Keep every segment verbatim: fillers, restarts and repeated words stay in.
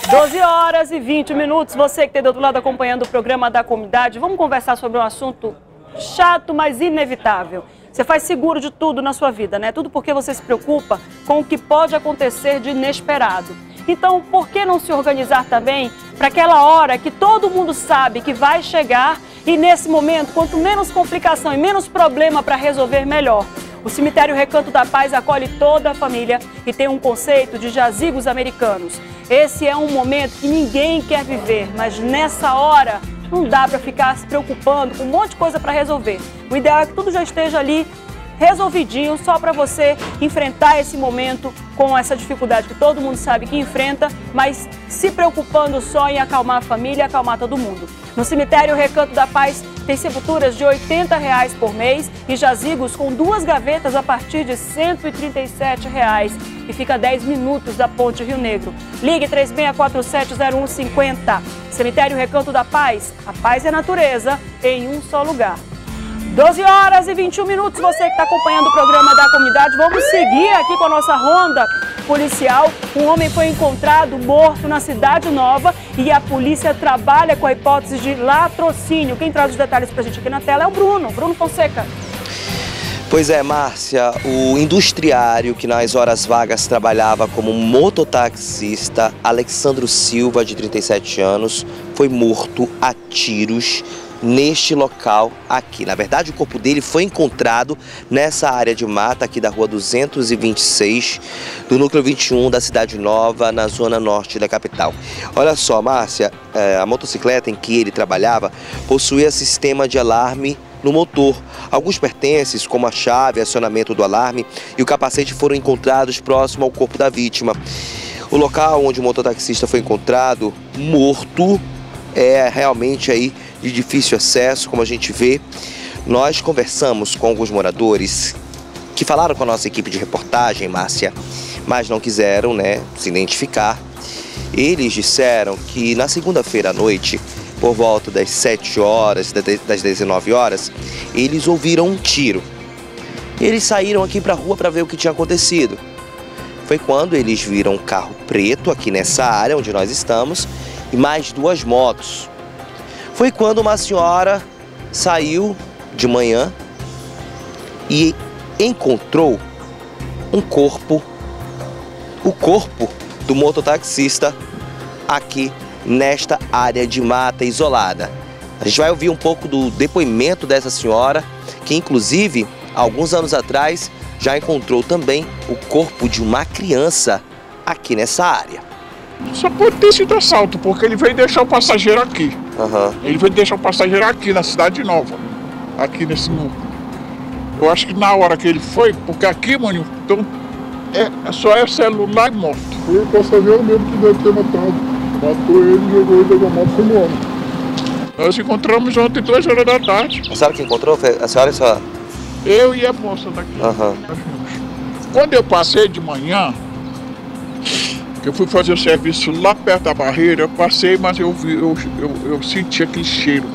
doze horas e vinte minutos, você que está do outro lado acompanhando o programa da comunidade, vamos conversar sobre um assunto chato, mas inevitável. Você faz seguro de tudo na sua vida, né? Tudo porque você se preocupa com o que pode acontecer de inesperado. Então, por que não se organizar também para aquela hora que todo mundo sabe que vai chegar e nesse momento, quanto menos complicação e menos problema para resolver, melhor. O cemitério Recanto da Paz acolhe toda a família e tem um conceito de jazigos americanos. Esse é um momento que ninguém quer viver, mas nessa hora não dá para ficar se preocupando com um monte de coisa para resolver. O ideal é que tudo já esteja ali resolvidinho, só para você enfrentar esse momento com essa dificuldade que todo mundo sabe que enfrenta, mas se preocupando só em acalmar a família e acalmar todo mundo. No cemitério Recanto da Paz tem sepulturas de oitenta reais por mês e jazigos com duas gavetas a partir de cento e trinta e sete reais e fica a dez minutos da Ponte Rio Negro. Ligue três seis quatro sete zero um cinco zero. Cemitério Recanto da Paz, a paz e a natureza em um só lugar. doze horas e vinte e um minutos, você que está acompanhando o programa da comunidade, vamos seguir aqui com a nossa ronda policial. Um homem foi encontrado morto na Cidade Nova e a polícia trabalha com a hipótese de latrocínio. Quem traz os detalhes para a gente aqui na tela é o Bruno, Bruno Fonseca. Pois é, Márcia, o industriário que nas horas vagas trabalhava como mototaxista, Alexandro Silva, de trinta e sete anos, foi morto a tiros neste local aqui. Na verdade, o corpo dele foi encontrado nessa área de mata aqui da rua duzentos e vinte e seis, do núcleo vinte e um da Cidade Nova, na zona norte da capital. Olha só, Márcia, a motocicleta em que ele trabalhava possuía sistema de alarme no motor. Alguns pertences, como a chave, acionamento do alarme e o capacete, foram encontrados próximo ao corpo da vítima. O local onde o mototaxista foi encontrado morto é realmente aí de difícil acesso, como a gente vê. Nós conversamos com alguns moradores que falaram com a nossa equipe de reportagem, Márcia, mas não quiseram, né, se identificar. Eles disseram que na segunda-feira à noite, por volta das sete horas, das dezenove horas, eles ouviram um tiro. Eles saíram aqui para a rua para ver o que tinha acontecido. Foi quando eles viram um carro preto aqui nessa área onde nós estamos e mais duas motos. Foi quando uma senhora saiu de manhã e encontrou um corpo, o corpo do mototaxista aqui nesta área de mata isolada. A gente vai ouvir um pouco do depoimento dessa senhora, que inclusive, alguns anos atrás, já encontrou também o corpo de uma criança aqui nessa área. Só pode ter sido assalto, porque ele veio deixar o passageiro aqui. Uhum. Ele veio deixar o passageiro aqui na Cidade Nova, aqui nesse núcleo. Eu acho que na hora que ele foi, porque aqui, mano, então, é, só é celular e moto. Foi o passageiro mesmo que deve ter matado. Matou ele, jogou ele da moto e foi embora. Nós encontramos ontem, duas horas da tarde. A senhora que encontrou? A senhora e a senhora? Eu e a moça daqui. Uhum. Quando eu passei de manhã, eu fui fazer o serviço lá perto da barreira, eu passei, mas eu, vi, eu, eu, eu senti aquele cheiro.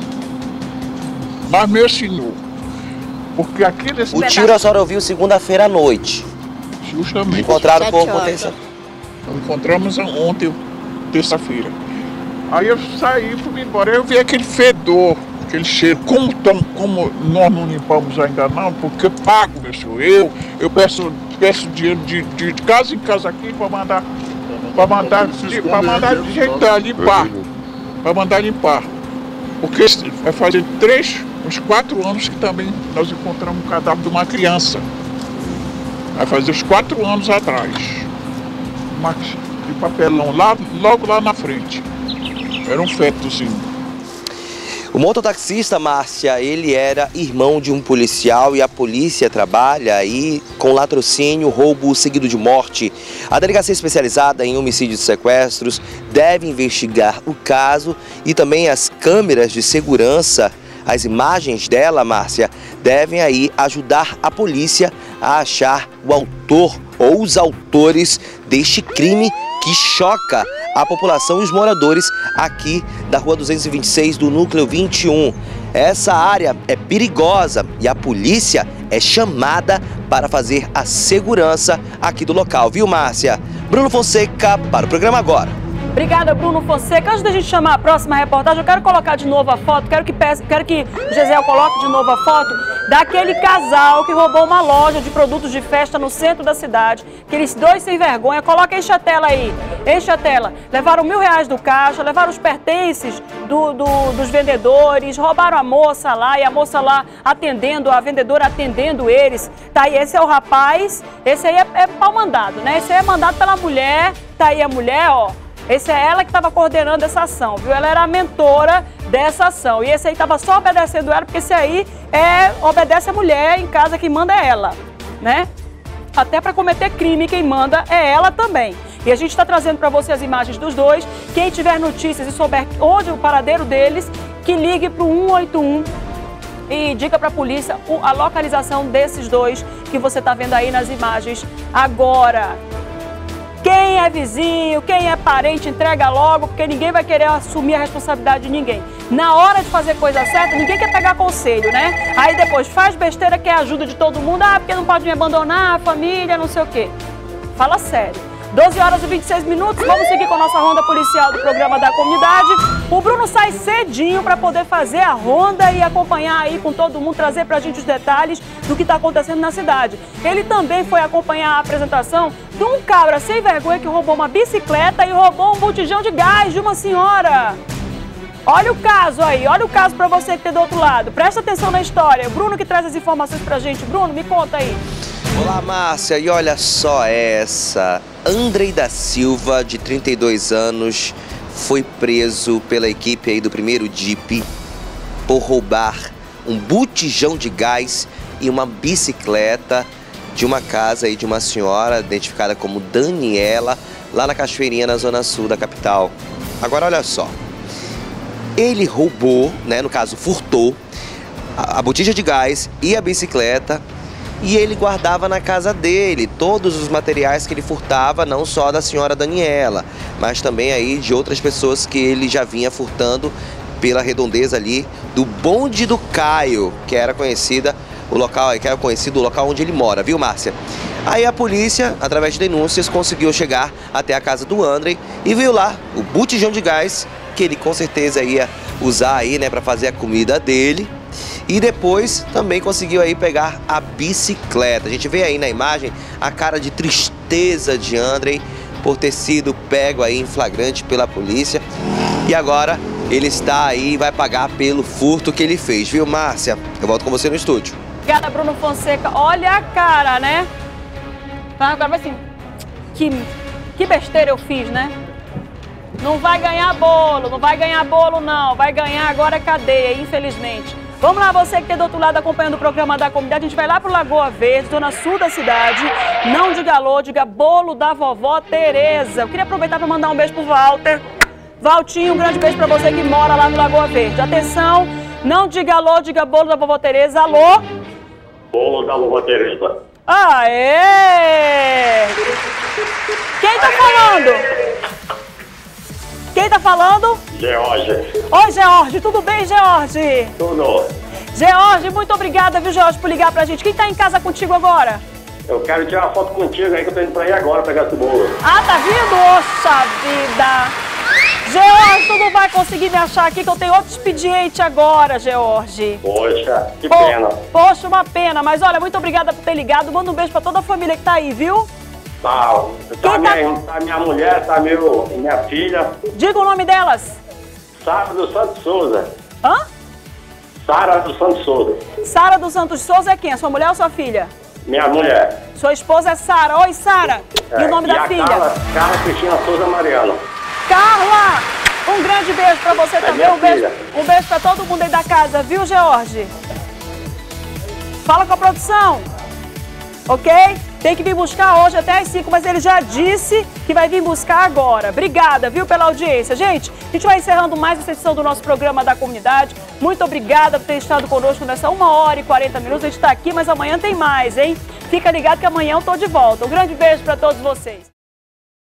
Mas me ensinou. Porque aqui nesse... O tiro a senhora ouviu segunda-feira à noite. Justamente. Encontraram o corpo terça. Encontramos ontem, terça-feira. Aí eu saí e fui embora. Eu vi aquele fedor, aquele cheiro. Como, tam, como nós não limpamos ainda não, porque eu pago, meu senhor. Eu, eu peço, peço dinheiro de, de, de casa em casa aqui para mandar... Para mandar, para mandar ajeitar, limpar. Para mandar limpar. Porque vai fazer três, uns quatro anos que também nós encontramos um cadáver de uma criança. Vai fazer uns quatro anos atrás. Uma, de papelão, lá, logo lá na frente. Era um fetozinho. O mototaxista, Márcia, ele era irmão de um policial e a polícia trabalha aí com latrocínio, roubo seguido de morte. A delegacia especializada em homicídios e sequestros deve investigar o caso e também as câmeras de segurança, as imagens dela, Márcia, devem aí ajudar a polícia a achar o autor ou os autores deste crime que choca a população e os moradores aqui da rua duzentos e vinte e seis do núcleo vinte e um. Essa área é perigosa e a polícia é chamada para fazer a segurança aqui do local, viu, Márcia? Bruno Fonseca para o programa Agora. Obrigada, Bruno Fonseca. Antes da gente chamar a próxima reportagem, eu quero colocar de novo a foto, quero que, peça, quero que o Gisele coloque de novo a foto daquele casal que roubou uma loja de produtos de festa no centro da cidade. Aqueles dois sem vergonha. Coloca, enche a tela aí, enche a tela. Levaram mil reais do caixa, levaram os pertences do, do, dos vendedores, roubaram a moça lá e a moça lá atendendo, a vendedora atendendo eles. Tá aí, esse é o rapaz, esse aí é, é pau mandado, né? Esse aí é mandado pela mulher, tá aí a mulher, ó. Esse é ela que estava coordenando essa ação, viu? Ela era a mentora dessa ação. E esse aí estava só obedecendo ela, porque esse aí é, obedece a mulher em casa, quem manda é ela, né? Até para cometer crime, quem manda é ela também. E a gente está trazendo para você as imagens dos dois. Quem tiver notícias e souber onde é o paradeiro deles, que ligue para o um oito um e diga para a polícia a localização desses dois que você está vendo aí nas imagens agora. Quem é vizinho, quem é parente, entrega logo, porque ninguém vai querer assumir a responsabilidade de ninguém. Na hora de fazer coisa certa, ninguém quer pegar conselho, né? Aí depois faz besteira, quer ajuda de todo mundo, ah, porque não pode me abandonar, a família, não sei o quê. Fala sério. doze horas e vinte e seis minutos, vamos seguir com a nossa ronda policial do programa da comunidade. O Bruno sai cedinho para poder fazer a ronda e acompanhar aí com todo mundo, trazer pra gente os detalhes do que está acontecendo na cidade. Ele também foi acompanhar a apresentação de um cabra sem vergonha que roubou uma bicicleta e roubou um botijão de gás de uma senhora. Olha o caso aí, olha o caso para você que tem do outro lado. Presta atenção na história. O Bruno que traz as informações pra gente. Bruno, me conta aí. Olá, Márcia, e olha só essa. Andrei da Silva, de trinta e dois anos, foi preso pela equipe aí do primeiro D I P por roubar um botijão de gás e uma bicicleta de uma casa aí de uma senhora identificada como Daniela, lá na Cachoeirinha, na zona sul da capital. Agora olha só, ele roubou, né, no caso furtou, a, a botija de gás e a bicicleta. E ele guardava na casa dele todos os materiais que ele furtava, não só da senhora Daniela, mas também aí de outras pessoas que ele já vinha furtando pela redondeza ali do Bonde do Caio, que era conhecida o local, que era conhecido o local onde ele mora, viu, Márcia? Aí a polícia, através de denúncias, conseguiu chegar até a casa do Andrei e viu lá o botijão de gás que ele com certeza ia usar aí, né, para fazer a comida dele. E depois também conseguiu aí pegar a bicicleta. A gente vê aí na imagem a cara de tristeza de Andrei por ter sido pego aí em flagrante pela polícia. E agora ele está aí e vai pagar pelo furto que ele fez, viu, Márcia? Eu volto com você no estúdio. Obrigada, Bruno Fonseca. Olha a cara, né? Agora vai assim, que, que besteira eu fiz, né? Não vai ganhar bolo, não vai ganhar bolo não. Vai ganhar agora cadeia, infelizmente. Vamos lá, você que tem do outro lado acompanhando o programa da comunidade, a gente vai lá pro Lagoa Verde, zona sul da cidade. Não diga alô, diga bolo da vovó Tereza. Eu queria aproveitar para mandar um beijo pro Walter. Valtinho, um grande beijo para você que mora lá no Lagoa Verde. Atenção, não diga alô, diga bolo da vovó Tereza. Alô? Bolo da vovó Tereza. Aê! Quem tá falando? Quem tá falando? George. Oi, George. Tudo bem, George? Tudo. George, muito obrigada, viu, George, por ligar pra gente. Quem tá em casa contigo agora? Eu quero tirar uma foto contigo aí que eu tô indo pra aí agora pegar esse bolo. Ah, tá vindo? Oxa vida. George, tu não vai conseguir me achar aqui que eu tenho outro expediente agora, George. Poxa, que Po pena. Poxa, uma pena. Mas olha, muito obrigada por ter ligado. Manda um beijo pra toda a família que tá aí, viu? Tá, tá, Quem minha, tá... tá minha mulher, tá meu, minha filha. Diga o nome delas. Sara do Santos Souza. Hã? Sara do Santos Souza. Sara dos Santos Souza é quem? A sua mulher ou sua filha? Minha mulher. Sua esposa é Sara. Oi, Sara. É, E o nome e da a filha? Carla, Carla Cristina Souza Mariano. Carla! Um grande beijo pra você também. minha Um beijo, filha. um beijo pra todo mundo aí da casa, viu, George? Fala com a produção. Ok? Tem que vir buscar hoje até às cinco, mas ele já disse que vai vir buscar agora. Obrigada, viu, pela audiência. Gente, a gente vai encerrando mais essa edição do nosso programa da comunidade. Muito obrigada por ter estado conosco nessa uma hora e quarenta minutos. A gente tá aqui, mas amanhã tem mais, hein? Fica ligado que amanhã eu tô de volta. Um grande beijo para todos vocês.